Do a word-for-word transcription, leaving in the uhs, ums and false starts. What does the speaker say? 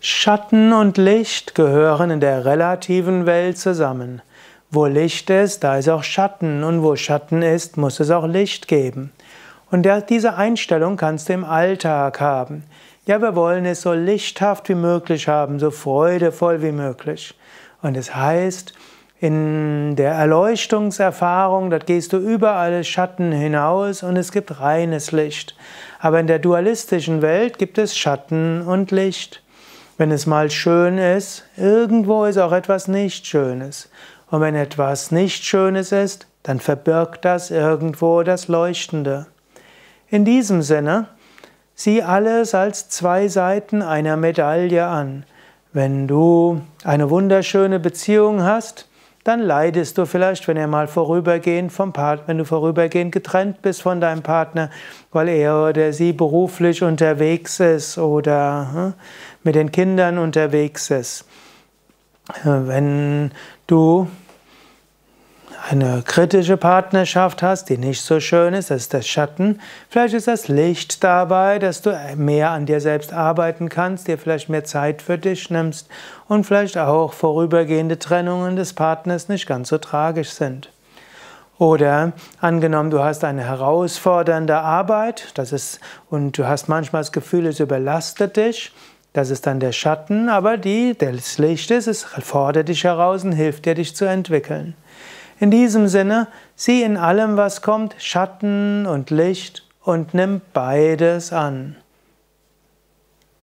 Schatten und Licht gehören in der relativen Welt zusammen. Wo Licht ist, da ist auch Schatten, und wo Schatten ist, muss es auch Licht geben. Und diese Einstellung kannst du im Alltag haben. Ja, wir wollen es so lichthaft wie möglich haben, so freudevoll wie möglich. Und es heißt, in der Erleuchtungserfahrung, dort gehst du über alle Schatten hinaus und es gibt reines Licht. Aber in der dualistischen Welt gibt es Schatten und Licht. Wenn es mal schön ist, irgendwo ist auch etwas nicht Schönes. Und wenn etwas nicht Schönes ist, dann verbirgt das irgendwo das Leuchtende. In diesem Sinne, sieh alles als zwei Seiten einer Medaille an. Wenn du eine wunderschöne Beziehung hast, dann leidest du vielleicht, wenn er mal vorübergehend vom Partner, wenn du vorübergehend getrennt bist von deinem Partner, weil er oder sie beruflich unterwegs ist oder hm, mit den Kindern unterwegs ist. Wenn du eine kritische Partnerschaft hast, die nicht so schön ist, das ist das Schatten. Vielleicht ist das Licht dabei, dass du mehr an dir selbst arbeiten kannst, dir vielleicht mehr Zeit für dich nimmst und vielleicht auch vorübergehende Trennungen des Partners nicht ganz so tragisch sind. Oder angenommen, du hast eine herausfordernde Arbeit, das ist, und du hast manchmal das Gefühl, es überlastet dich. Das ist dann der Schatten, aber die, das Licht ist, es fordert dich heraus und hilft dir, dich zu entwickeln. In diesem Sinne, sieh in allem, was kommt, Schatten und Licht und nimm beides an.